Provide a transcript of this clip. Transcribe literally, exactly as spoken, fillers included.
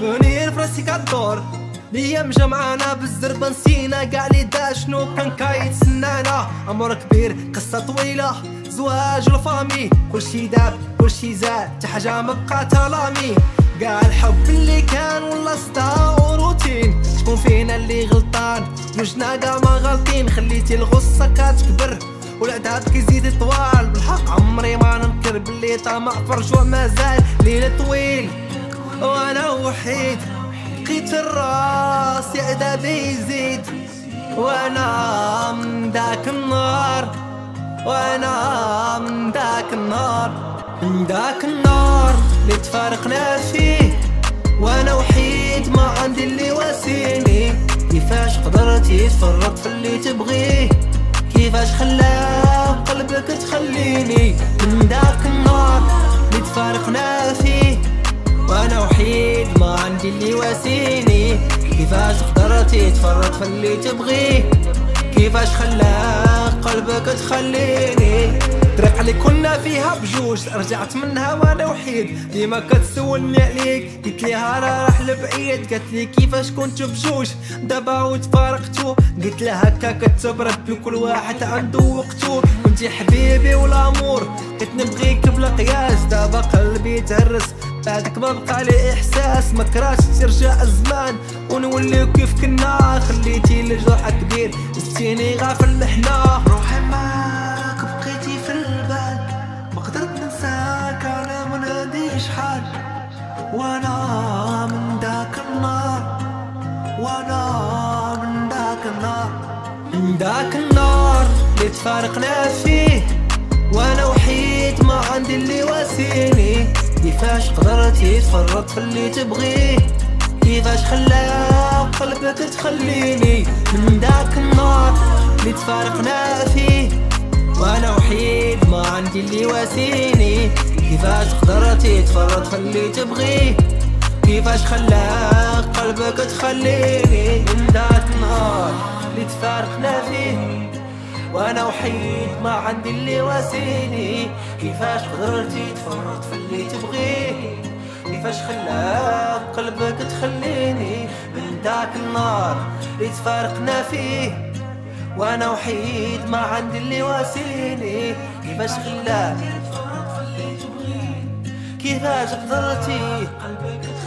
فونير فراسي كدور ليام جمعانا بالزربة نسينا كاع لي دا شنو كان كيتسنانا. امور كبير قصة طويلة زواج الفامي كلشي داب كلشي زاد حتى حاجة مبقى تلامي. كاع الحب اللي كان ولا صداع وروتين شكون فينا اللي غلطان جوجنا كاع ما غالطين. خليتي الغصة كتكبر والعذاب كيزيد طوال بالحق عمري ما ننكر بلي طمع فرجوع مازال ليل طويل وانا وحيد بقيت الراس عذابي يزيد. وانا من داك النار وانا من داك النار من داك النار اللي تفارقنا فيه وانا وحيد ما عندي اللي واسيني. كيفاش قدرتي تفرط في اللي تبغيه كيفاش خلاه قلبك تخليني. من داك النار اللي تفارقنا فيه وانا وحيد ما عندي اللي واسيني. كيفاش قدرتي تفرط في اللي تبغيه كيفاش خلاه قلبك تخليني. الطريق اللي كنا فيها بجوج رجعت منها وانا وحيد ديما كتسولني عليك قلت ليها راه راح لبعيد. قالت لي كيفاش كنتو بجوج دابا وتفارقتو قلت لها هكا كتب ربي كل واحد عنده وقتو. كنتي حبيبي والامور كنت نبغيك بلا قياس دابا قلبي تهرس بعدك ما بقى لي احساس. ما كرهتش ترجع الزمان ونوليو كيف كنا خليتي الجرح كبير زدتيني غافل حنا. روحي معاك بقيتي في البال ما قدرت ننساك انا ما ناديش حال. وانا من داك النار وانا من داك النار من داك النار اللي تفارقنا فيه وانا وحيد ما عندي اللي واسيني. كيفاش قدرتي تفرط في اللي تبغيه كيفاش خلاه قلبك تخليني. من داك النار اللي تفارقنا فيه وانا وحيد ما عندي اللي واسيني. كيفاش قدرتي تفرط في اللي تبغيه كيفاش خلاه قلبك تخليني. من داك النار اللي تفارقنا فيه وانا وحيد ما عندي اللي واسيني. كيفاش قدرتي تفرط في اللي تبغيه كيفاش خلاه قلبك تخليني. من داك النار اللي تفارقنا فيه وانا وحيد ما عندي اللي واسيني. كيفاش خلاه كيفاش قدرتي